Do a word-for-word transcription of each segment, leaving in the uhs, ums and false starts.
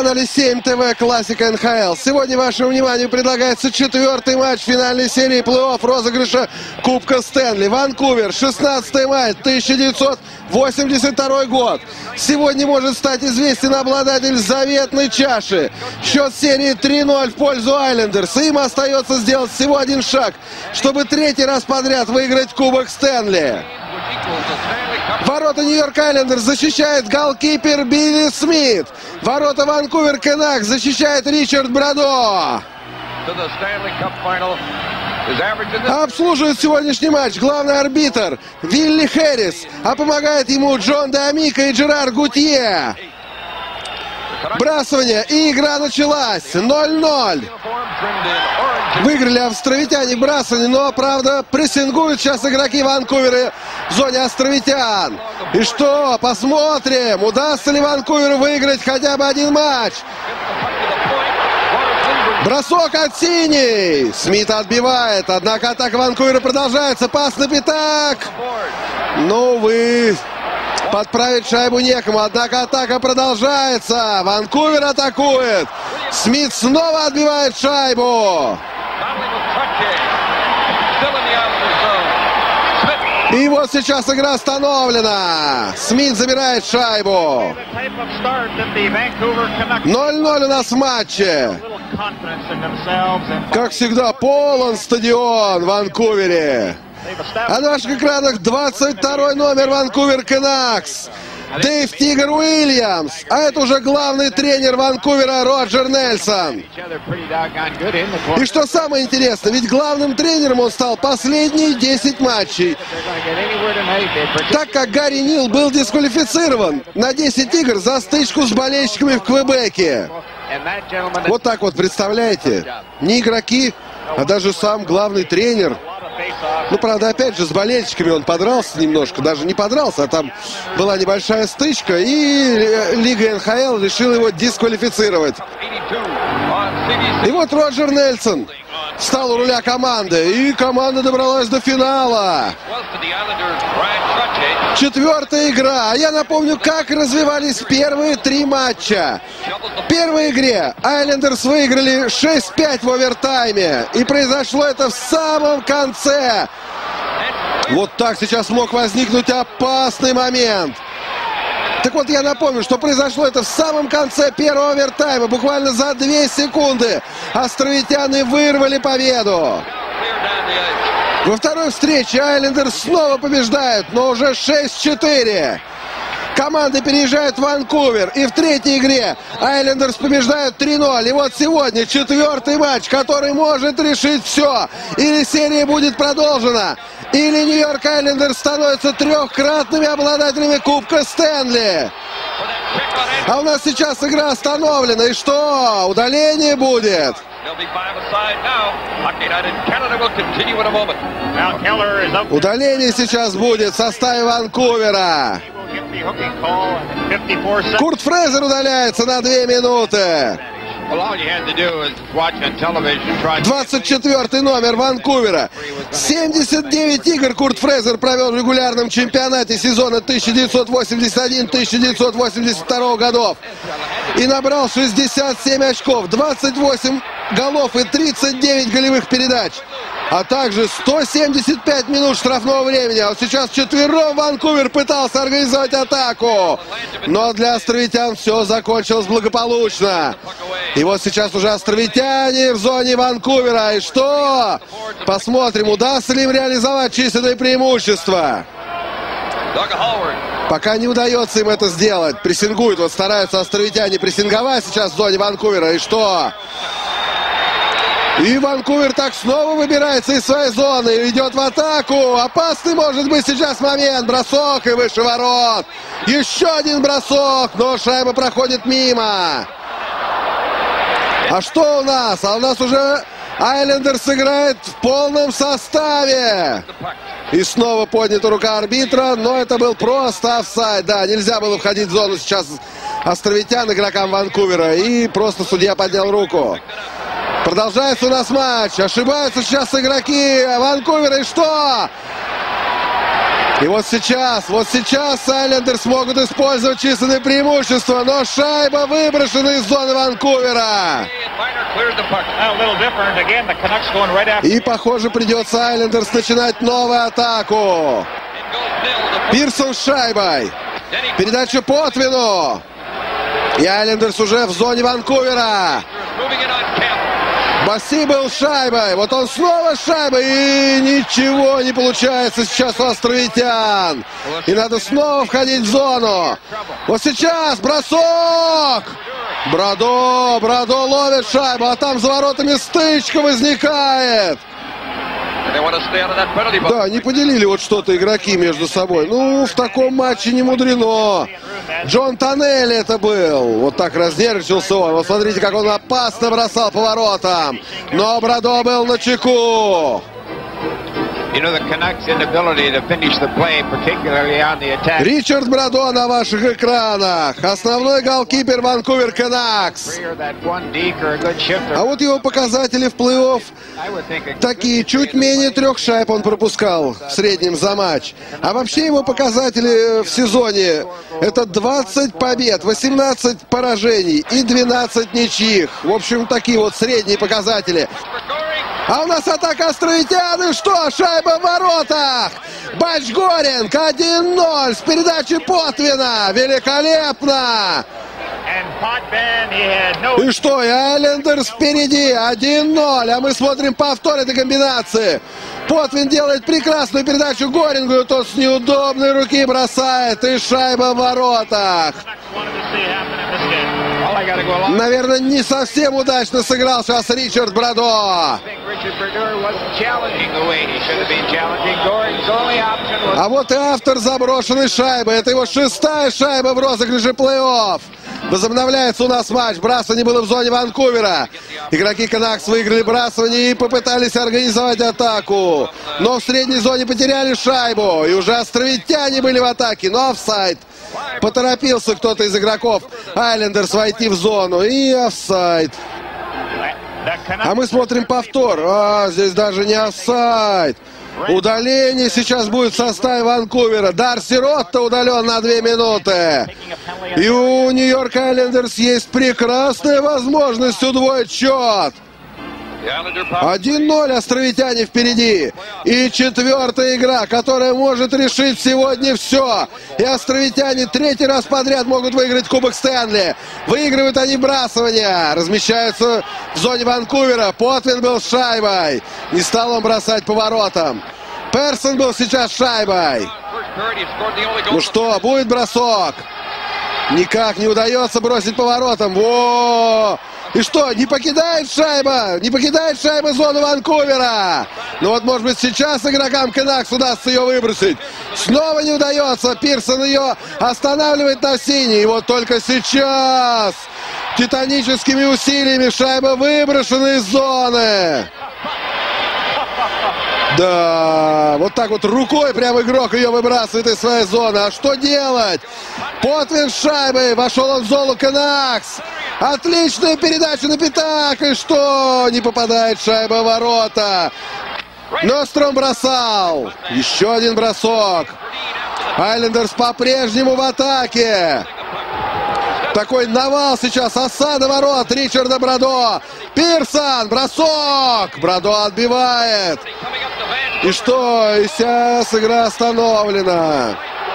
канале семь ТВ Классика эн ха эл. Сегодня вашему вниманию предлагается четвертый матч финальной серии плей-офф розыгрыша Кубка Стэнли. Ванкувер, шестнадцатый мая тысяча девятьсот восемьдесят второй год. Сегодня может стать известен обладатель заветной чаши. Счет серии три ноль в пользу Айлендерс. Им остается сделать всего один шаг, чтобы третий раз подряд выиграть Кубок Стэнли. Ворота Нью-Йорк Айлендерс защищает голкипер Билли Смит. Ворота Ванкувер Кенакс защищает Ричард Брадо. Обслуживает сегодняшний матч главный арбитр Вилли Хэррис, а помогает ему Джон Дамика и Джерар Гутье. Бросание, и игра началась. ноль ноль. Выиграли островитяне бросание, но, правда, прессингуют сейчас игроки Ванкувера в зоне островитян. И что? Посмотрим, удастся ли Ванкуверу выиграть хотя бы один матч. Бросок от синий. Смит отбивает, однако атака Ванкувера продолжается. Пас на пятак. Ну, увы, подправить шайбу некому, однако атака продолжается. Ванкувер атакует. Смит снова отбивает шайбу. И вот сейчас игра остановлена. Смит забирает шайбу. ноль ноль у нас в матче. Как всегда, полон стадион в Ванкувере. А на ваших экранах двадцать второй номер Ванкувер Кенакс. Дэйв Тигр Уильямс. А это уже главный тренер Ванкувера Роджер Нельсон. И что самое интересное, ведь главным тренером он стал последние десять матчей. Так как Гарри Нил был дисквалифицирован на десять игр за стычку с болельщиками в Квебеке. Вот так вот, представляете? Не игроки, а даже сам главный тренер. Ну, правда, опять же, с болельщиками он подрался немножко. Даже не подрался, а там была небольшая стычка. И Лига эн ха эл решила его дисквалифицировать. И вот Роджер Нельсон встал у руля команды. И команда добралась до финала. Четвертая игра. А я напомню, как развивались первые три матча. В первой игре Айлендерс выиграли шесть пять в овертайме. И произошло это в самом конце. Вот так сейчас мог возникнуть опасный момент. Так вот, я напомню, что произошло это в самом конце первого овертайма. Буквально за две секунды островитяне вырвали победу. Во второй встрече Айлендерс снова побеждают, но уже шесть четыре. Команды переезжают в Ванкувер. И в третьей игре Айлендерс побеждают три ноль. И вот сегодня четвертый матч, который может решить все. Или серия будет продолжена, или Нью-Йорк Айлендерс становятся трехкратными обладателями Кубка Стэнли. А у нас сейчас игра остановлена. И что? Удаление будет. Удаление сейчас будет в составе Ванкувера. Курт Фрезер удаляется на две минуты. двадцать четвёртый номер Ванкувера. семьдесят девять игр Курт Фрезер провел в регулярном чемпионате сезона тысяча девятьсот восемьдесят один — тысяча девятьсот восемьдесят два годов. И набрал шестьдесят семь очков, двадцать восемь голов и тридцать девять голевых передач. А также сто семьдесят пять минут штрафного времени. А вот сейчас четвером Ванкувер пытался организовать атаку. Но для островитян все закончилось благополучно. И вот сейчас уже островитяне в зоне Ванкувера. И что? Посмотрим, удастся ли им реализовать численное преимущество. Пока не удается им это сделать. Прессингуют, вот стараются островитяне прессинговать сейчас в зоне Ванкувера. И что? И Ванкувер так снова выбирается из своей зоны и идет в атаку. Опасный может быть сейчас момент. Бросок и выше ворот. Еще один бросок, но шайба проходит мимо. А что у нас? А у нас уже Айлендерс играет в полном составе. И снова поднята рука арбитра, но это был просто офсайд. Да, нельзя было входить в зону сейчас островитян, игрокам Ванкувера. И просто судья поднял руку. Продолжается у нас матч. Ошибаются сейчас игроки Ванкувера. И что? И вот сейчас, вот сейчас Айлендерс могут использовать численное преимущество, но шайба выброшена из зоны Ванкувера. И, похоже, придется Айлендерс начинать новую атаку. Пирсон с шайбой. Передача Потвину. И Айлендерс уже в зоне Ванкувера. Басси был с шайбой. Вот он снова с шайбой. И ничего не получается сейчас у островитян. И надо снова входить в зону. Вот сейчас бросок. Брадо. Брадо ловит шайбу. А там за воротами стычка возникает. Да, не поделили вот что-то игроки между собой. Ну, в таком матче не мудрено. Джон Тоннелли это был. Вот так разнервничался он. Вот смотрите, как он опасно бросал по воротам. Но Брадо был на чеку. Ричард Брадо на ваших экранах. Основной голкипер Ванкувер Канакс. А вот его показатели в плей-офф такие. Чуть менее трех шайб он пропускал в среднем за матч. А вообще его показатели в сезоне это двадцать побед, восемнадцать поражений и двенадцать ничьих. В общем, такие вот средние показатели. А у нас атака островитян. И что? Шайба в воротах. Бачгоринг один ноль с передачи Потвина. Великолепно. И что? И Айлендерс впереди. один ноль. А мы смотрим повтор этой комбинации. Потвин делает прекрасную передачу Горингу. Тот с неудобной руки бросает. И шайба в воротах. Наверное, не совсем удачно сыграл сейчас Ричард Брадо. А вот и автор заброшенной шайбы. Это его шестая шайба в розыгрыше плей-офф. Возобновляется у нас матч. Брасывание было в зоне Ванкувера. Игроки Канакс выиграли брасывание и попытались организовать атаку. Но в средней зоне потеряли шайбу. И уже островитяне были в атаке. Но офсайд. Поторопился кто-то из игроков Айлендерс войти в зону. И офсайд. А мы смотрим повтор. А, здесь даже не офсайд. Удаление сейчас будет в составе Ванкувера. Дарси Ротта удален на две минуты. И у Нью-Йорк Айлендерс есть прекрасная возможность удвоить счет. один ноль островитяне впереди. И четвертая игра, которая может решить сегодня все. И островитяне третий раз подряд могут выиграть Кубок Стэнли. Выигрывают они брасывания. Размещаются в зоне Ванкувера. Потвин был с шайбой. Не стал он бросать по воротам. Персон был сейчас с шайбой. Ну что, будет бросок? Никак не удается бросить по воротам. Во! И что, не покидает шайба? Не покидает шайба зону Ванкувера. Ну вот, может быть, сейчас игрокам Канакс удастся ее выбросить. Снова не удается. Пирсон ее останавливает на синий. И вот только сейчас титаническими усилиями шайба выброшена из зоны. Да, вот так вот рукой прям игрок ее выбрасывает из своей зоны. А что делать? Потвин с шайбой. Вошел он в зону Канакс. Отличная передача на пятак. И что? Не попадает шайба в ворота. Ностром бросал. Еще один бросок. Айлендерс по-прежнему в атаке. Такой навал сейчас. Осада ворот Ричарда Брадо. Пирсон. Бросок. Брадо отбивает. И что? И сейчас игра остановлена.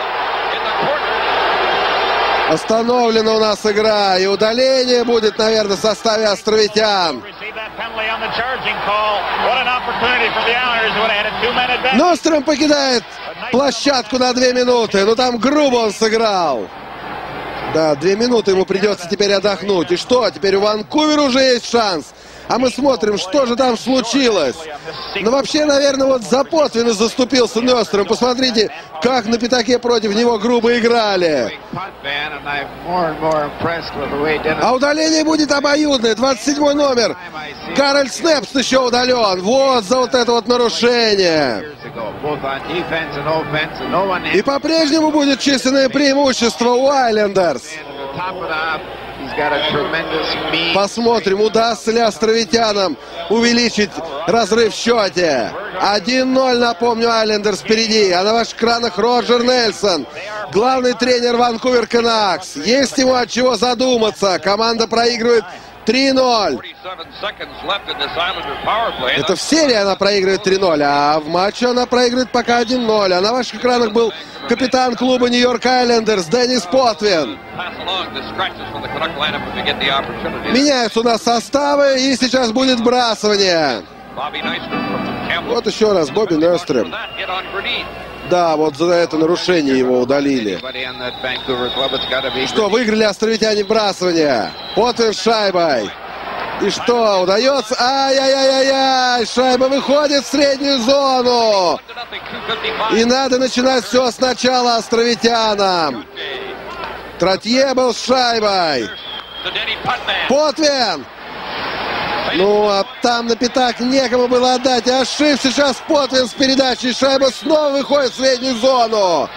Остановлена у нас игра. И удаление будет, наверное, в составе островитян. Ностром покидает площадку на две минуты. Ну там грубо он сыграл. Да, две минуты ему придется теперь отдохнуть. И что? Теперь у Ванкувера уже есть шанс. А мы смотрим, что же там случилось. Ну, вообще, наверное, вот за Потвина заступился Ностром. Посмотрите, как на пятаке против него грубо играли. А удаление будет обоюдное. двадцать седьмой номер. Карл Снепс еще удален. Вот за вот это вот нарушение. И по-прежнему будет численное преимущество у Айлендерс. Посмотрим, удастся ли островитянам увеличить разрыв в счете. один ноль, напомню, Айлендерс впереди. А на ваших экранах Роджер Нельсон, главный тренер Ванкувер Канакс. Есть ему от чего задуматься. Команда проигрывает три ноль. Это в серии она проигрывает три ноль, а в матче она проигрывает пока один ноль. А на ваших экранах был капитан клуба Нью-Йорк Айлендерс Деннис Потвин. Меняются у нас составы, и сейчас будет вбрасывание. Вот еще раз Бобби Нёстрем. Да, вот за это нарушение его удалили. Что, выиграли островитяне вбрасывание. Потвин с шайбой. И что, удается? Ай-яй-яй-яй-яй! Шайба выходит в среднюю зону. И надо начинать все сначала островитянам. Тротье был с шайбой. Потвин! Ну, а там на пятак некому было отдать. А Шиф сейчас Потвин с передачей. Шайба снова выходит в среднюю зону.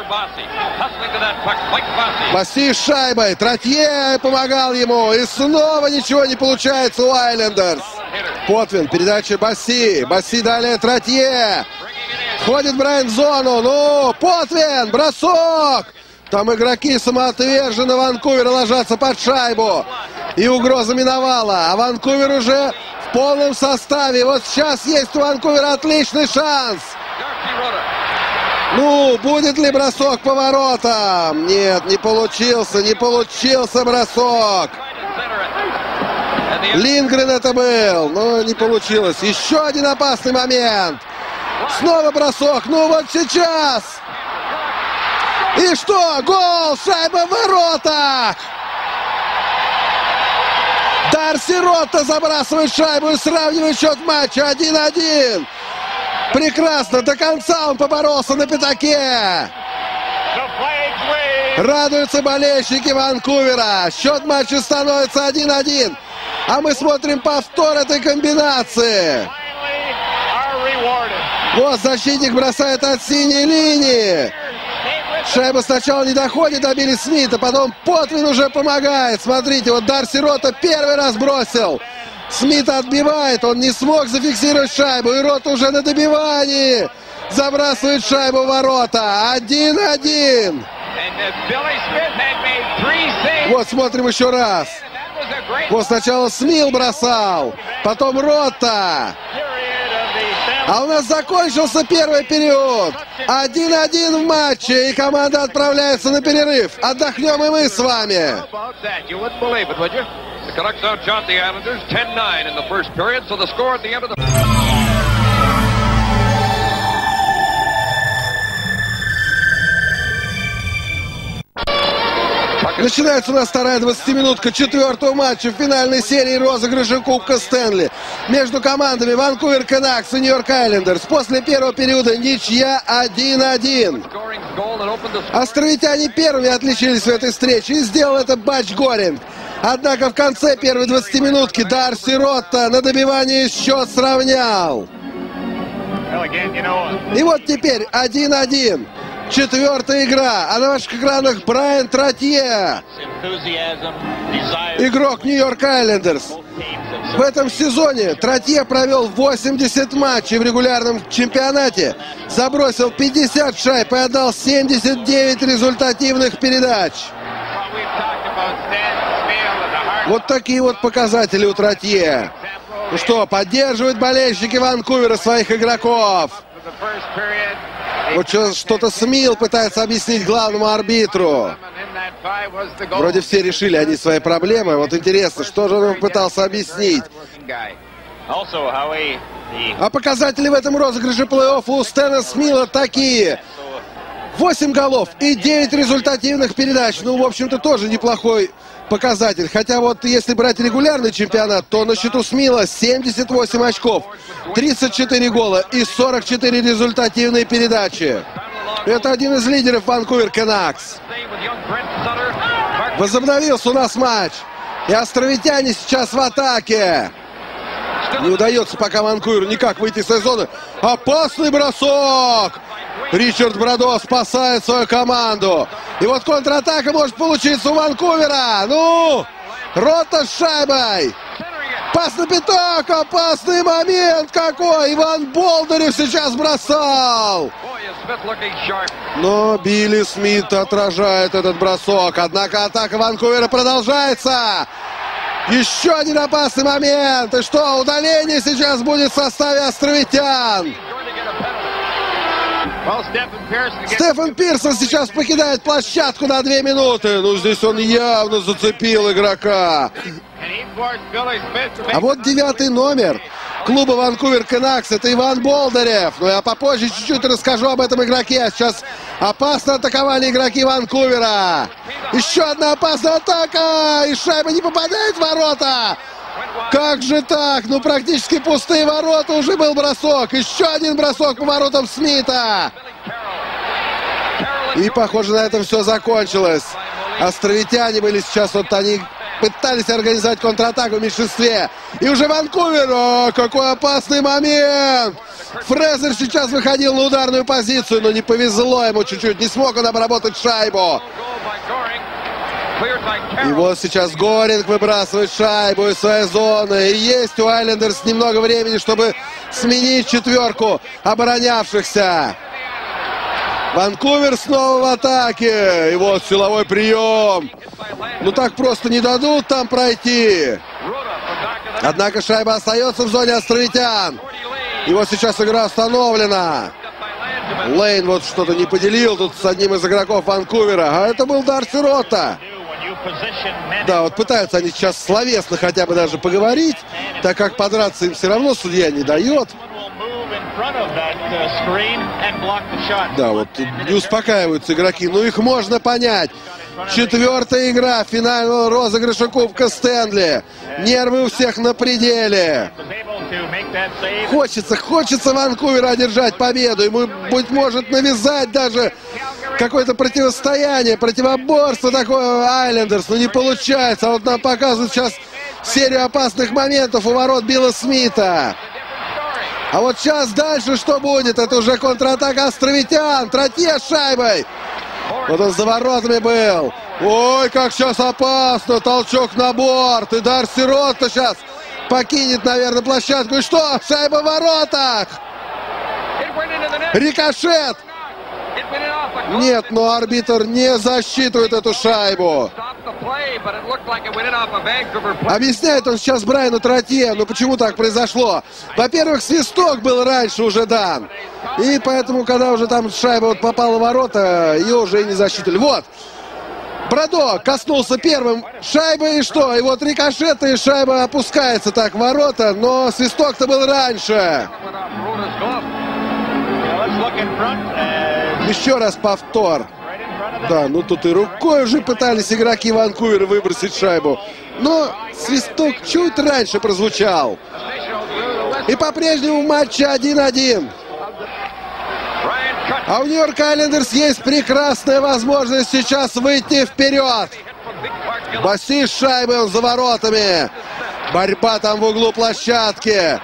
Басси с шайбой. Тротье помогал ему. И снова ничего не получается у Айлендерс. Потвин, передача Басси. Басси далее Тротье. Входит Брайан в зону. Ну, Потвин, бросок. Там игроки самоотверженно Ванкувера ложатся под шайбу. И угроза миновала. А Ванкувер уже в полном составе. Вот сейчас есть у Ванкувера отличный шанс. Ну, будет ли бросок по воротам? Нет, не получился. Не получился бросок. Линдгрен это был. Но не получилось. Еще один опасный момент. Снова бросок. Ну вот сейчас. И что? Гол! Шайба в воротах! Дарси Ротта забрасывает шайбу и сравнивает счет матча один один. Прекрасно, до конца он поборолся на пятаке. Радуются болельщики Ванкувера. Счет матча становится один один. А мы смотрим повтор этой комбинации. Вот защитник бросает от синей линии. Шайба сначала не доходит до Билли Смита, потом Потвин уже помогает. Смотрите, вот Дарси Ротта первый раз бросил. Смит отбивает, он не смог зафиксировать шайбу. И Ротта уже на добивании забрасывает шайбу в ворота. один один. Вот смотрим еще раз. Вот сначала Смил бросал, потом Ротта. А у нас закончился первый период. один один в матче, и команда отправляется на перерыв. Отдохнем и мы с вами. Начинается у нас вторая двадцатиминутка четвертого матча в финальной серии розыгрыша Кубка Стэнли между командами Ванкувер Канакс и Нью-Йорк Айлендерс. После первого периода ничья один один. Островитяне первыми отличились в этой встрече, и сделал это Батч Горинг. Однако в конце первой двадцатиминутки Дарси Ротта на добивании счет сравнял. И вот теперь один один. Четвертая игра, а на ваших экранах Брайан Тротье, игрок Нью-Йорк Айлендерс. В этом сезоне Тротье провел восемьдесят матчей в регулярном чемпионате, забросил пятьдесят шайб и отдал семьдесят девять результативных передач. Вот такие вот показатели у Тротье. Ну что, поддерживают болельщики Ванкувера своих игроков. Вот что-то Смил пытается объяснить главному арбитру. Вроде все решили они свои проблемы. Вот интересно, что же он пытался объяснить. А показатели в этом розыгрыше плей-оффа у Стэна Смила такие. восемь голов и девять результативных передач. Ну, в общем-то, тоже неплохой показатель. Хотя вот если брать регулярный чемпионат, то на счету Смила семьдесят восемь очков, тридцать четыре гола и сорок четыре результативные передачи. Это один из лидеров Ванкувер Канакс. Возобновился у нас матч. И островитяне сейчас в атаке. Не удается пока Ванкуверу никак выйти из зоны. Опасный бросок! Ричард Брадо спасает свою команду. И вот контратака может получиться у Ванкувера. Ну, Рота с шайбой. Пас на пятак. Опасный момент какой. Иван Болдырев сейчас бросал. Но Билли Смит отражает этот бросок. Однако атака Ванкувера продолжается. Еще один опасный момент. И что, удаление сейчас будет в составе островитян. Стефан Пирсон сейчас покидает площадку на две минуты. Ну, здесь он явно зацепил игрока. А вот девятый номер клуба Ванкувер Кенакс — это Иван Болдырев. Ну, я попозже чуть-чуть расскажу об этом игроке. Сейчас опасно атаковали игроки Ванкувера. Еще одна опасная атака. И шайба не попадает в ворота. Как же так? Ну, практически пустые ворота. Уже был бросок. Еще один бросок по воротам Смита. И, похоже, на этом все закончилось. Островитяне были сейчас, вот они пытались организовать контратаку в меньшинстве. И уже Ванкувер. О, какой опасный момент! Фрезер сейчас выходил на ударную позицию, но не повезло ему чуть-чуть. Не смог он обработать шайбу. И вот сейчас Горинг выбрасывает шайбу из своей зоны. И есть у Айлендерс немного времени, чтобы сменить четверку оборонявшихся. Ванкувер снова в атаке. И вот силовой прием. Ну так просто не дадут там пройти. Однако шайба остается в зоне островитян. И вот сейчас игра остановлена. Лейн вот что-то не поделил тут с одним из игроков Ванкувера. А это был Дарси Рота. Да, вот пытаются они сейчас словесно хотя бы даже поговорить, так как подраться им все равно судья не дает. Да, вот не успокаиваются игроки. Ну, их можно понять. Четвертая игра финального розыгрыша Кубка Стэнли. Нервы у всех на пределе. Хочется, хочется Ванкувера одержать победу. Ему, быть может, навязать даже какое-то противостояние, противоборство такое Айлендерс. Но не получается. А вот нам показывают сейчас серию опасных моментов у ворот Билла Смита. А вот сейчас дальше что будет? Это уже контратака островитян. Тротье с шайбой. Вот он за воротами был. Ой, как сейчас опасно. Толчок на борт. И Дарси Рота сейчас покинет, наверное, площадку. И что? Шайба в воротах. Рикошет. Нет, но арбитр не засчитывает эту шайбу. Объясняет он сейчас Брайану Тротье, ну почему так произошло. Во-первых, свисток был раньше уже дан. И поэтому, когда уже там шайба вот попала в ворота, ее уже и не засчитывали. Вот. Брадо коснулся первым шайбы, и что? И вот рикошет, и шайба опускается так в ворота, но свисток-то был раньше. Еще раз повтор. Да, ну тут и рукой уже пытались игроки Ванкувера выбросить шайбу. Но свисток чуть раньше прозвучал. И по-прежнему в матче один-один. А у Нью-Йорк Айлендерс есть прекрасная возможность сейчас выйти вперед. Басси с шайбой, он за воротами. Борьба там в углу площадки.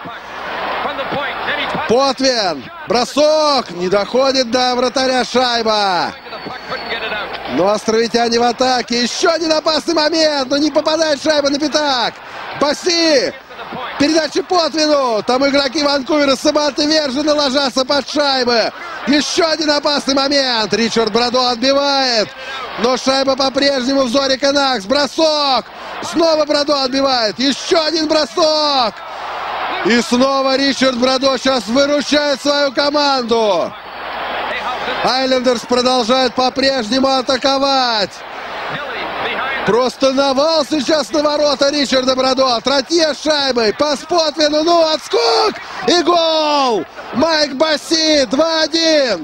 Потвин. Бросок. Не доходит до вратаря шайба. Но островитяне в атаке. Еще один опасный момент. Но не попадает шайба на пятак. Басси. Передача Потвину. Там игроки Ванкувера самоотверженно ложатся под шайбы. Еще один опасный момент. Ричард Брадо отбивает. Но шайба по-прежнему в зоне Кенакс. Бросок. Снова Брадо отбивает. Еще один бросок. И снова Ричард Брадо сейчас выручает свою команду. Айлендерс продолжает по-прежнему атаковать. Просто навал сейчас на ворота Ричарда Брадо. Тротье с шайбой. Пас Потвину. Ну, отскок. И гол. Майк Басси. два-один.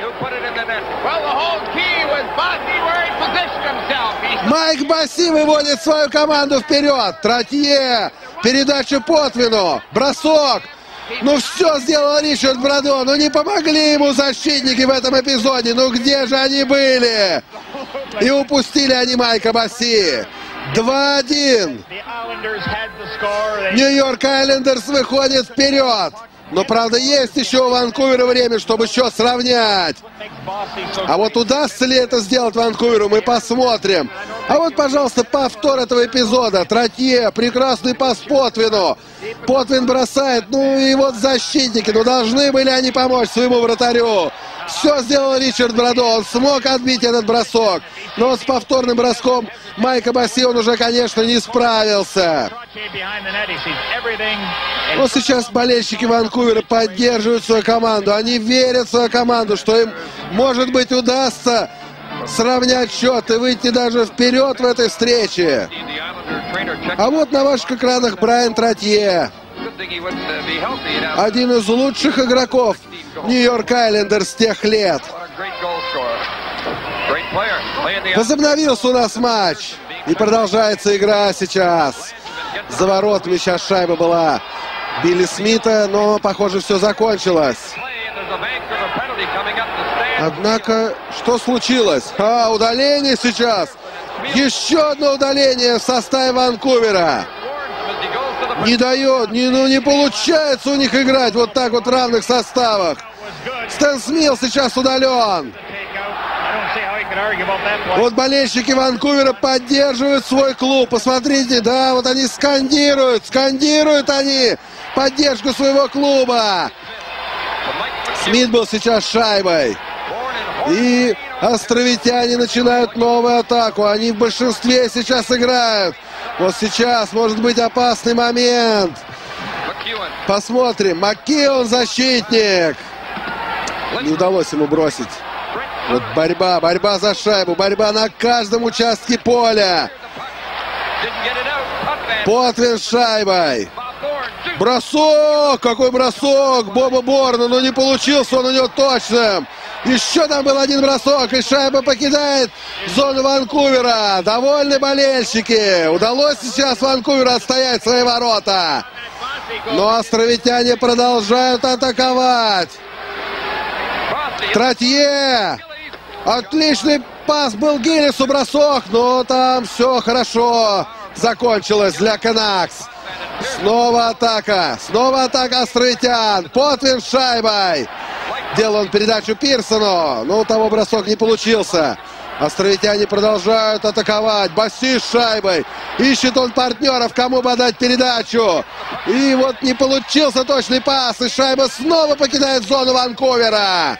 Майк Басси выводит свою команду вперед. Тротье. Передача Потвину. Бросок. Ну все сделал Ричард Брадо. Ну не помогли ему защитники в этом эпизоде. Ну где же они были? И упустили они Майка Басси. два-один. Нью-Йорк Айлендерс выходит вперед. Но, правда, есть еще у Ванкувера время, чтобы счет сравнять. А вот удастся ли это сделать Ванкуверу, мы посмотрим. А вот, пожалуйста, повтор этого эпизода. Тротье, прекрасный пас Потвину. Потвин бросает, ну и вот защитники, ну должны были они помочь своему вратарю. Все сделал Ричард Брадо, он смог отбить этот бросок. Но вот с повторным броском Майка Босси он уже, конечно, не справился. Но сейчас болельщики Ванкувера поддерживают свою команду. Они верят в свою команду, что им, может быть, удастся сравнять счет и выйти даже вперед в этой встрече. А вот на ваших экранах Брайан Тротье. Один из лучших игроков Нью-Йорк Айлендерс с тех лет. Возобновился у нас матч. И продолжается игра сейчас. За воротами сейчас шайба была Билли Смита, но, похоже, все закончилось. Однако, что случилось? А, удаление сейчас. Еще одно удаление в составе Ванкувера. Не дает, не, ну не получается у них играть вот так вот в равных составах. Стэн Смил сейчас удален. Вот болельщики Ванкувера поддерживают свой клуб. Посмотрите, да, вот они скандируют, скандируют они поддержку своего клуба. Смит был сейчас шайбой. И островитяне начинают новую атаку. Они в большинстве сейчас играют. Вот сейчас может быть опасный момент. Посмотрим. Маккеон защитник. Не удалось ему бросить. Вот борьба, борьба за шайбу. Борьба на каждом участке поля. Потвин с шайбой. Бросок! Какой бросок! Боба Борна, но не получился он у него точным. Еще там был один бросок, и шайба покидает зону Ванкувера. Довольны болельщики. Удалось сейчас Ванкуверу отстоять свои ворота. Но островитяне продолжают атаковать. Тротье! Отличный пас был Гиллису, бросок, но там все хорошо закончилось для Канакс. Снова атака, снова атака островитян. Потвин с шайбой. Делал он передачу Пирсону, но у того бросок не получился. Островитяне продолжают атаковать. Босси с шайбой. Ищет он партнеров, кому бы отдать передачу. И вот не получился точный пас, и шайба снова покидает зону Ванкувера.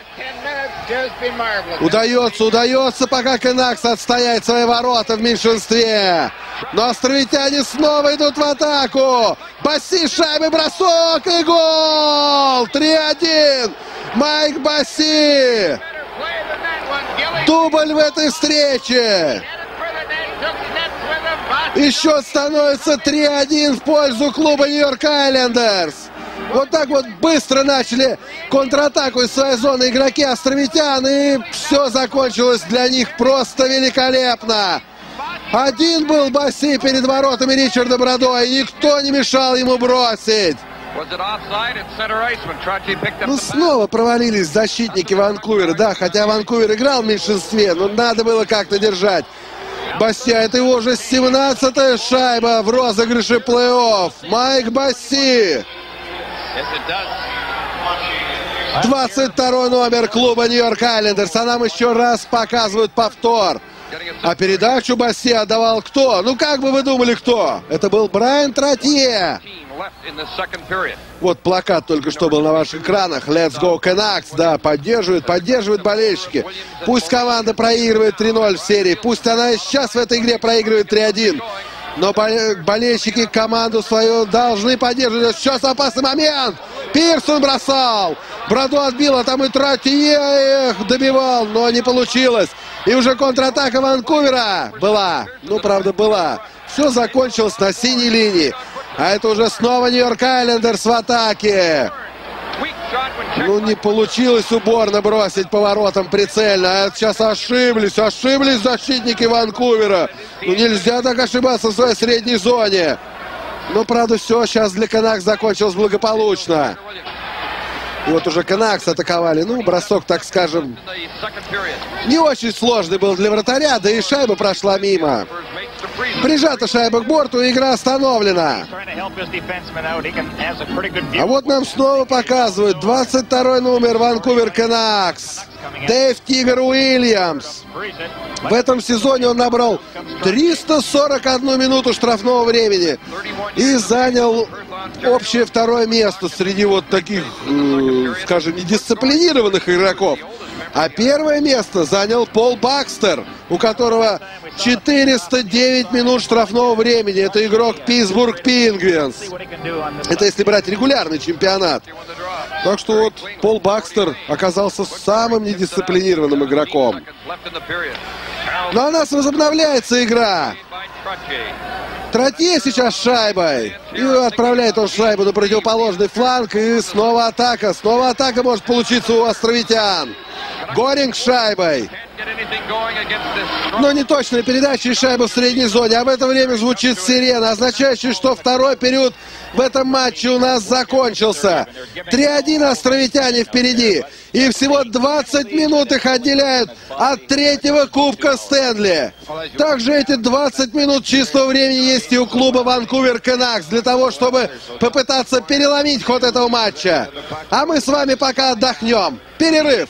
Удается, удается пока Канакс отстоять свои ворота в меньшинстве. Но островитяне снова идут в атаку. Босси с шайбой, бросок и гол! три один. Майк Босси. Дубль в этой встрече. И счет становится три один в пользу клуба Нью-Йорк Айлендерс. Вот так вот быстро начали контратаку из своей зоны игроки островитян. И все закончилось для них просто великолепно. Один был Босси перед воротами Ричарда Брадо, и никто не мешал ему бросить. Ну, снова провалились защитники Ванкувера. Да, хотя Ванкувер играл в меньшинстве, но надо было как-то держать. Босси, это его уже семнадцатая шайба в розыгрыше плей-офф. Майк Босси. двадцать второй номер клуба Нью-Йорк Айлендерс. А нам еще раз показывают повтор. А передачу Босси отдавал кто? Ну, как бы вы думали, кто? Это был Брайан Тротье. Вот плакат только что был на ваших экранах. Let's go Canucks. Да, поддерживают, поддерживают болельщики. Пусть команда проигрывает три ноль в серии. Пусть она и сейчас в этой игре проигрывает три один. Но болельщики команду свою должны поддерживать. Сейчас опасный момент. Пирсон бросал. Брадо отбил, а там и Тротье эх, добивал, но не получилось. И уже контратака Ванкувера была. Ну, правда, была. Все закончилось на синей линии. А это уже снова Нью-Йорк Айлендерс в атаке. Ну, не получилось уборно бросить поворотом прицельно. А сейчас ошиблись, ошиблись защитники Ванкувера. Ну, нельзя так ошибаться в своей средней зоне. Но, правда, все сейчас для Канакс закончилось благополучно. И вот уже Канакс атаковали. Ну, бросок, так скажем, не очень сложный был для вратаря, да и шайба прошла мимо. Прижата шайба к борту, игра остановлена. А вот нам снова показывают двадцать второй номер Ванкувер Кенакс. Дэйв Тигр Уильямс. В этом сезоне он набрал триста сорок одну минуту штрафного времени и занял общее второе место среди вот таких, э, скажем, недисциплинированных игроков. А первое место занял Пол Бакстер, у которого четыреста девять минут штрафного времени. Это игрок Питтсбург Пингвинс. Это если брать регулярный чемпионат. Так что вот Пол Бакстер оказался самым недисциплинированным игроком. Но у нас возобновляется игра. Тротье сейчас с шайбой. И отправляет он шайбу на противоположный фланг. И снова атака. Снова атака может получиться у островитян. Горинг с шайбой. Но не точная передача и шайба в средней зоне. А в это время звучит сирена, означающая, что второй период в этом матче у нас закончился. три один островитяне впереди. И всего двадцать минут их отделяют от третьего Кубка Стэнли. Также эти двадцать минут чистого времени есть и у клуба Ванкувер Кенакс для того, чтобы попытаться переломить ход этого матча. А мы с вами пока отдохнем. Перерыв.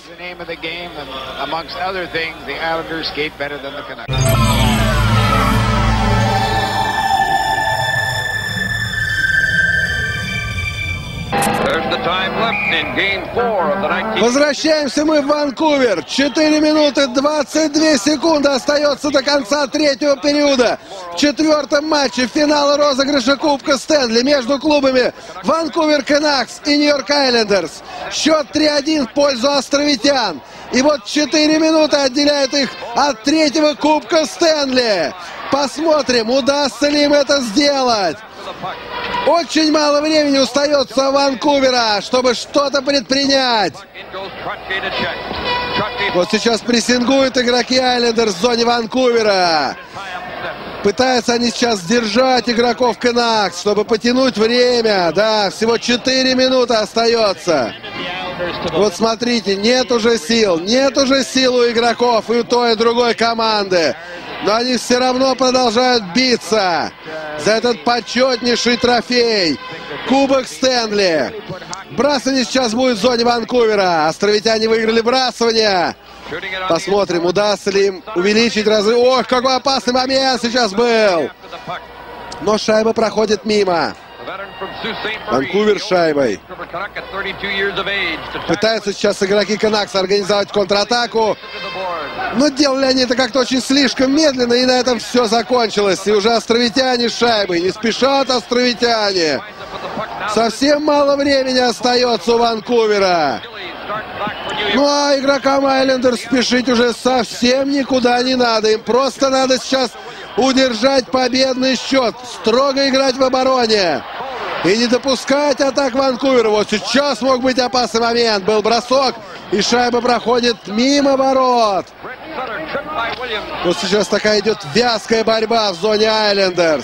Возвращаемся мы в Ванкувер. четыре минуты двадцать две секунды остается до конца третьего периода. В четвертом матче финала розыгрыша Кубка Стэнли между клубами Ванкувер Кенакс и Нью-Йорк Айлендерс. Счет три один в пользу островитян. И вот четыре минуты отделяют их от третьего Кубка Стэнли. Посмотрим, удастся ли им это сделать. Очень мало времени остается у Ванкувера, чтобы что-то предпринять. Вот сейчас прессингуют игроки Айлендерс в зоне Ванкувера. Пытаются они сейчас сдержать игроков Кенакс, чтобы потянуть время. Да, всего четыре минуты остается. Вот смотрите, нет уже сил. Нет уже сил у игроков и у той, и другой команды. Но они все равно продолжают биться за этот почетнейший трофей. Кубок Стэнли. Бросание сейчас будет в зоне Ванкувера. Островитяне выиграли бросание. Посмотрим, удастся ли им увеличить разрыв. Ох, какой опасный момент сейчас был. Но шайба проходит мимо. Ванкувер с шайбой. Пытаются сейчас игроки Кенакса организовать контратаку. Но делали они это как-то очень слишком медленно, и на этом все закончилось. И уже островитяне с шайбой. Не спешат островитяне. Совсем мало времени остается у Ванкувера. Ну а игрокам Айлендерс спешить уже совсем никуда не надо. Им просто надо сейчас удержать победный счет. Строго играть в обороне. И не допускать атак Ванкувера. Вот сейчас мог быть опасный момент. Был бросок, и шайба проходит мимо ворот. Вот сейчас такая идет вязкая борьба в зоне Айлендерс.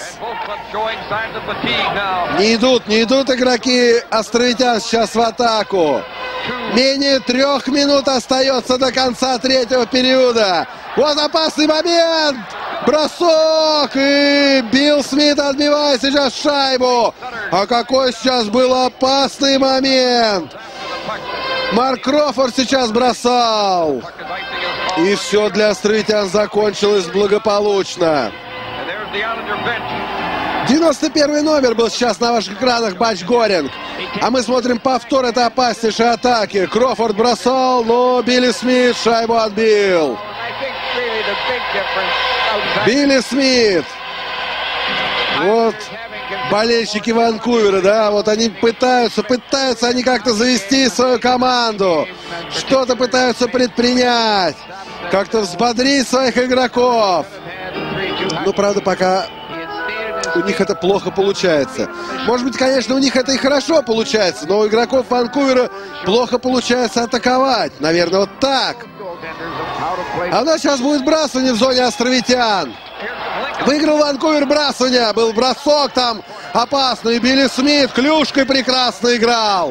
Не идут, не идут игроки островитян сейчас в атаку. Менее трех минут остается до конца третьего периода. Вот опасный момент. Бросок. И Билл Смит отбивает сейчас шайбу. А какой сейчас был опасный момент. Марк Крофорд сейчас бросал. И все для островитян закончилось благополучно. девяносто первый номер был сейчас на ваших экранах, Бач Горинг. А мы смотрим повтор этой опаснейшей атаки. Крофорд бросал, но Билли Смит шайбу отбил. Билли Смит. Вот болельщики Ванкувера, да, вот они пытаются, пытаются они как-то завести свою команду. Что-то пытаются предпринять. Как-то взбодрить своих игроков. Ну, правда, пока у них это плохо получается. Может быть, конечно, у них это и хорошо получается, но у игроков Ванкувера плохо получается атаковать. Наверное, вот так. А у нас сейчас будет бросание в зоне островитян. Выиграл Ванкувер бросание. Был бросок там опасный. Билли Смит клюшкой прекрасно играл.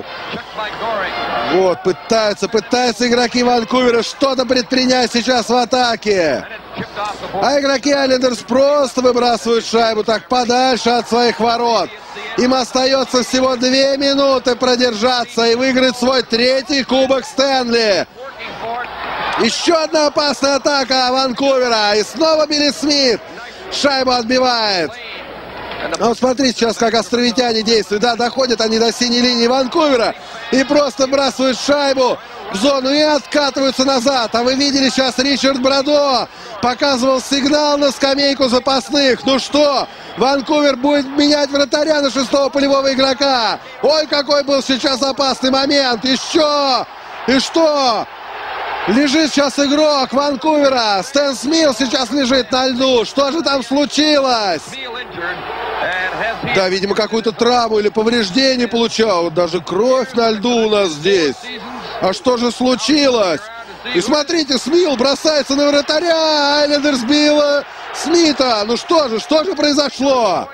Вот, пытаются, пытаются игроки Ванкувера что-то предпринять сейчас в атаке. А игроки Айлендерс просто выбрасывают шайбу так подальше от своих ворот. Им остается всего две минуты продержаться и выиграть свой третий кубок Стэнли. Еще одна опасная атака Ванкувера. И снова Билли Смит шайбу отбивает. А вот смотрите сейчас, как островитяне действуют. Да, доходят они до синей линии Ванкувера и просто бросают шайбу в зону и откатываются назад. А вы видели сейчас, Ричард Брадо показывал сигнал на скамейку запасных. Ну что, Ванкувер будет менять вратаря на шестого полевого игрока. Ой, какой был сейчас опасный момент. Еще! И что? Лежит сейчас игрок Ванкувера. Стэн Смил сейчас лежит на льду. Что же там случилось? Да, видимо, какую-то травму или повреждение получал. Даже кровь на льду у нас здесь. А что же случилось? И смотрите, Смил бросается на вратаря. Айлендерс била Смита. Ну что же, что же произошло?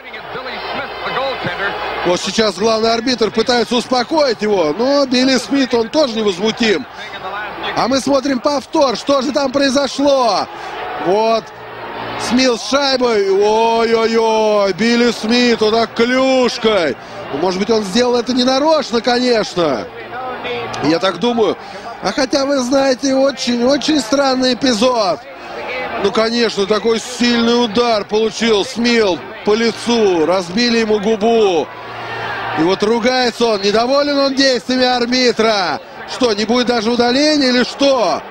Вот сейчас главный арбитр пытается успокоить его. Но Билли Смит, он тоже невозмутим. А мы смотрим повтор. Что же там произошло? Вот. Смил с шайбой. Ой-ой-ой. Билли Смит, он так клюшкой. Может быть, он сделал это ненарочно, конечно. Я так думаю. А хотя, вы знаете, очень-очень странный эпизод. Ну, конечно, такой сильный удар получил Смил по лицу. Разбили ему губу. И вот ругается он. Недоволен он действиями арбитра. Что, не будет даже удаления или что?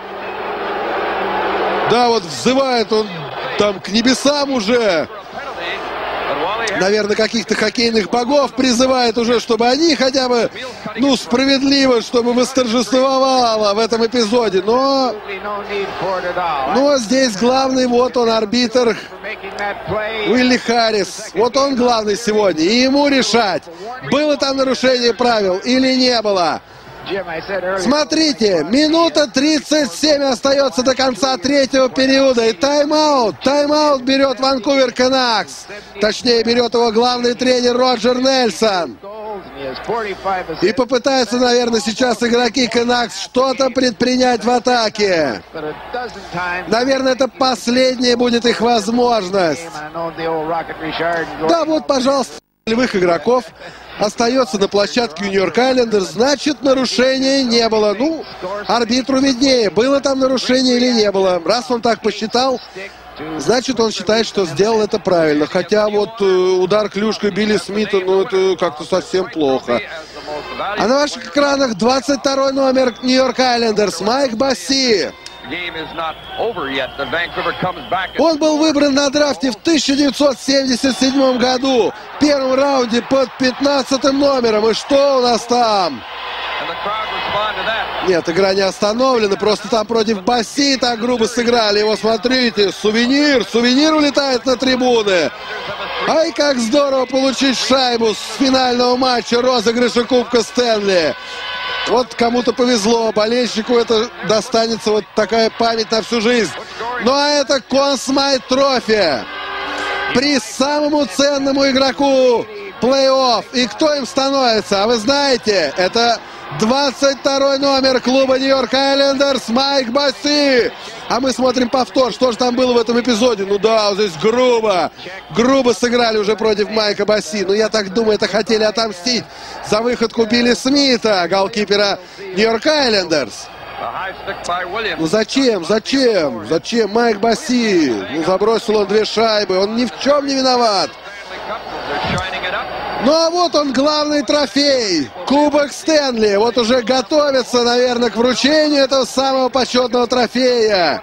Да, вот взывает он там к небесам уже. Наверное, каких-то хоккейных богов призывает уже, чтобы они хотя бы, ну, справедливо, чтобы восторжествовало в этом эпизоде. Но, но здесь главный, вот он, арбитр Уилли Харрис. Вот он главный сегодня. И ему решать, было там нарушение правил или не было. Смотрите, минута тридцать семь остается до конца третьего периода. И тайм-аут. Тайм-аут берет Ванкувер Канакс. Точнее, берет его главный тренер Роджер Нельсон. И попытаются, наверное, сейчас игроки Канакс что-то предпринять в атаке. Наверное, это последняя будет их возможность. Да, вот, пожалуйста, полевых игроков остается на площадке Нью-Йорк Айлендерс, значит, нарушения не было. Ну, арбитру виднее, было там нарушение или не было. Раз он так посчитал, значит, он считает, что сделал это правильно. Хотя вот э, удар клюшкой Билли Смита, ну, это как-то совсем плохо. А на ваших экранах двадцать второй номер Нью-Йорк Айлендерс, Майк Басси. Он был выбран на драфте в тысяча девятьсот семьдесят седьмом году в первом раунде под пятнадцатым номером. И что у нас там? Нет, игра не остановлена, просто там против Басси так грубо сыграли. Его, смотрите, сувенир, сувенир улетает на трибуны. Ай, как здорово получить шайбу с финального матча розыгрыша Кубка Стэнли. Вот кому-то повезло, болельщику это достанется, вот такая память на всю жизнь. Ну а это Conn Smythe Trophy. Приз самому ценному игроку плей-офф. И кто им становится? А вы знаете, это двадцать второй номер клуба Нью-Йорк Айлендерс Майк Басси. А мы смотрим повтор, что же там было в этом эпизоде. Ну да, вот здесь грубо, грубо сыграли уже против Майка Басси. Но я так думаю, это хотели отомстить за выходку Билли Смита, голкипера Нью-Йорк Айлендерс. Ну зачем, зачем, зачем Майк Басси? Ну забросил он две шайбы, он ни в чем не виноват. Ну а вот он, главный трофей, Кубок Стэнли. Вот уже готовится, наверное, к вручению этого самого почетного трофея.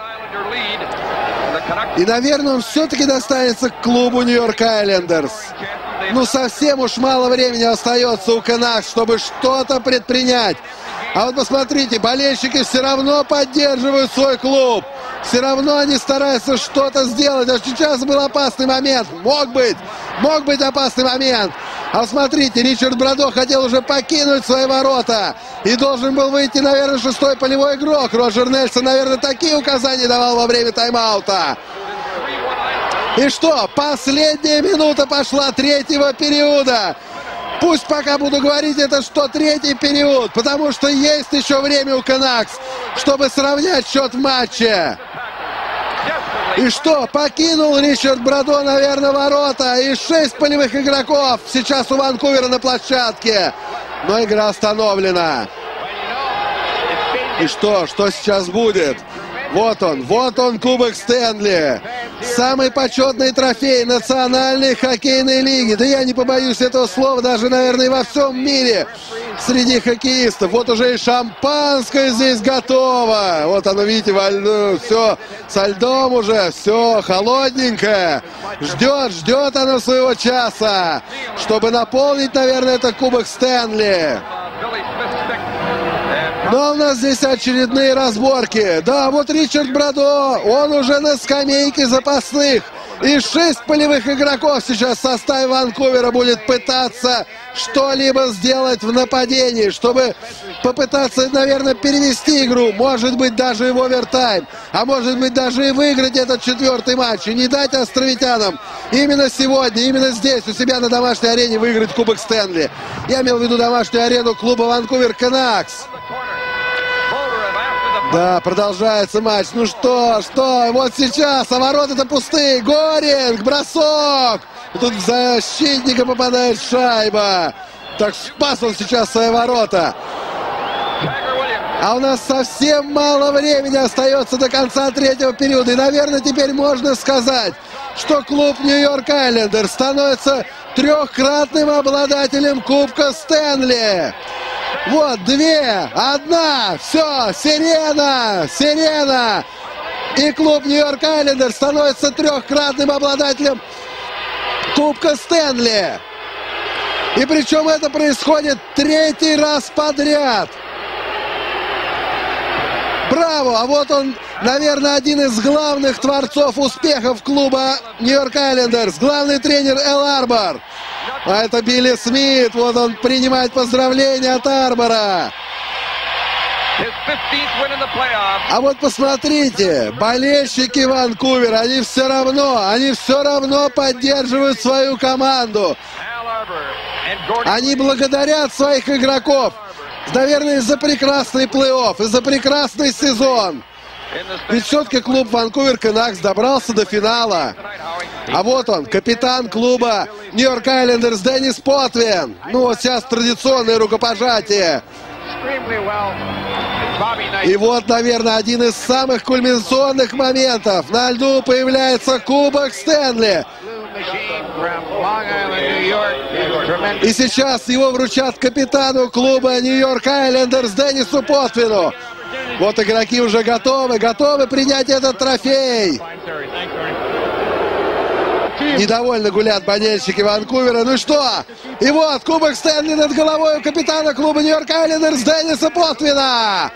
И, наверное, он все-таки достанется к клубу Нью-Йорк Айлендерс. Ну, совсем уж мало времени остается у Канакс, чтобы что-то предпринять. А вот посмотрите, болельщики все равно поддерживают свой клуб. Все равно они стараются что-то сделать. А сейчас был опасный момент. Мог быть, мог быть опасный момент. А вот смотрите, Ричард Брадо хотел уже покинуть свои ворота. И должен был выйти, наверное, шестой полевой игрок. Роджер Нельсон, наверное, такие указания давал во время тайм-аута. И что? Последняя минута пошла третьего периода. Пусть пока буду говорить это, что третий период, потому что есть еще время у Канакс, чтобы сравнять счет в матче. И что, покинул Ричард Брадо, наверное, ворота. И шесть полевых игроков сейчас у Ванкувера на площадке. Но игра остановлена. И что, что сейчас будет? Вот он, вот он, Кубок Стэнли. Самый почетный трофей Национальной хоккейной лиги. Да я не побоюсь этого слова, даже, наверное, во всем мире среди хоккеистов. Вот уже и шампанское здесь готово. Вот оно, видите, во льду. Все со льдом уже, все холодненькое. Ждет, ждет оно своего часа, чтобы наполнить, наверное, это Кубок Стэнли. Но у нас здесь очередные разборки. Да, вот Ричард Брадо, он уже на скамейке запасных. И шесть полевых игроков сейчас в составе Ванкувера будет пытаться что-либо сделать в нападении, чтобы попытаться, наверное, перевести игру. Может быть, даже и в овертайм. А может быть, даже и выиграть этот четвертый матч. И не дать островитянам именно сегодня, именно здесь, у себя на домашней арене выиграть Кубок Стэнли. Я имел в виду домашнюю арену клуба Ванкувер Канакс. Да, продолжается матч. Ну что, что, вот сейчас, а ворота-то пустые. Горинг, бросок. И тут в защитника попадает шайба. Так спас он сейчас свои ворота. А у нас совсем мало времени остается до конца третьего периода. И, наверное, теперь можно сказать, что клуб Нью-Йорк Айлендерс становится трехкратным обладателем Кубка Стэнли. Вот, две, одна, все, сирена, сирена. И клуб Нью-Йорк Айлендерс становится трехкратным обладателем Кубка Стэнли. И причем это происходит третий раз подряд. Браво! А вот он, наверное, один из главных творцов успехов клуба Нью-Йорк Айлендерс. Главный тренер Эл Арбор. А это Билли Смит. Вот он принимает поздравления от Арбора. А вот посмотрите, болельщики Ванкувера, они все равно, они все равно поддерживают свою команду. Они благодарят своих игроков. Наверное, из-за прекрасный плей-офф, из-за прекрасный сезон. Ведь все-таки клуб Ванкувер Канакс добрался до финала. А вот он, капитан клуба Нью-Йорк Айлендерс Деннис Потвин. Ну вот сейчас традиционное рукопожатие. И вот, наверное, один из самых кульминационных моментов. На льду появляется Кубок Стэнли. И сейчас его вручат капитану клуба Нью-Йорк Айлендерс Деннису Потвину. Вот игроки уже готовы, готовы принять этот трофей. Недовольно гулят болельщики Ванкувера. Ну что? И вот Кубок Стэнли над головой у капитана клуба Нью-Йорк Айлендерс Денниса Потвина.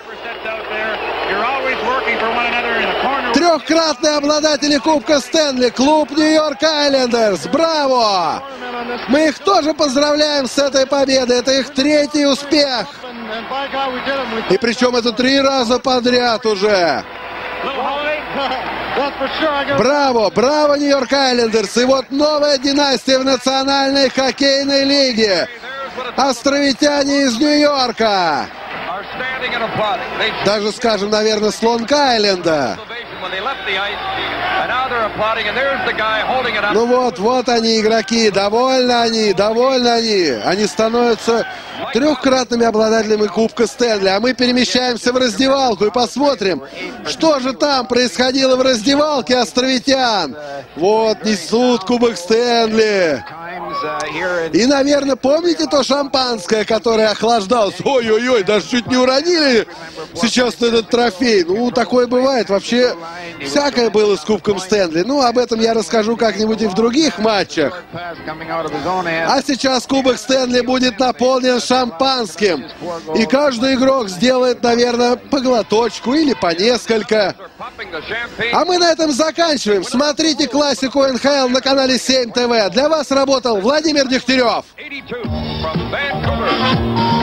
Трехкратные обладатели Кубка Стэнли, клуб Нью-Йорк Айлендерс. Браво! Мы их тоже поздравляем с этой победой. Это их третий успех. И причем это три раза подряд уже. Браво, браво, Нью-Йорк Айлендерс. И вот новая династия в Национальной хоккейной лиге. Островитяне из Нью-Йорка. Даже, скажем, наверное, с Лонг-Айленда. Ну вот, вот они, игроки. Довольны они, довольны они. Они становятся трехкратными обладателями Кубка Стэнли. А мы перемещаемся в раздевалку и посмотрим, что же там происходило в раздевалке островитян. Вот, несут Кубок Стэнли. И, наверное, помните то шампанское, которое охлаждалось? Ой-ой-ой, даже чуть не уронили сейчас этот трофей. Ну, такое бывает. Вообще, всякое было с Кубком Стэнли. Ну, об этом я расскажу как-нибудь и в других матчах. А сейчас Кубок Стэнли будет наполнен шампанским. И каждый игрок сделает, наверное, по глоточку или по несколько. А мы на этом заканчиваем. Смотрите классику эн ха эл на канале семь тэ вэ. Для вас работал Владимир Дегтярев.